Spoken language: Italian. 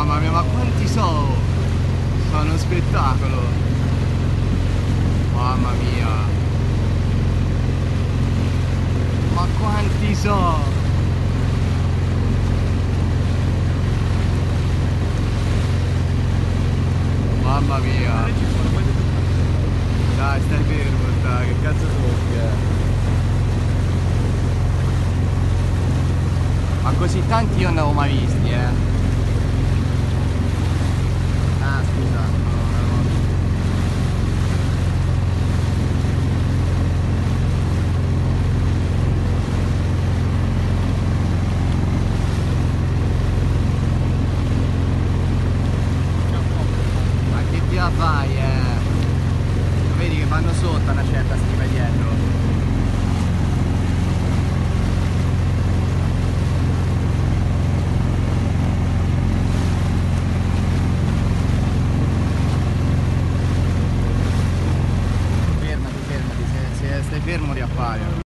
Mamma mia, ma quanti sono? Sono uno spettacolo. Mamma mia. Ma quanti sono? Mamma mia. Dai, stai fermo, dai, che cazzo soffi, Ma così tanti io non avevo mai visti, Ah, scusa. Ma che ti la fai, Vedi che vanno sotto a una certa stima dietro. Fermati, stai fermo riappare.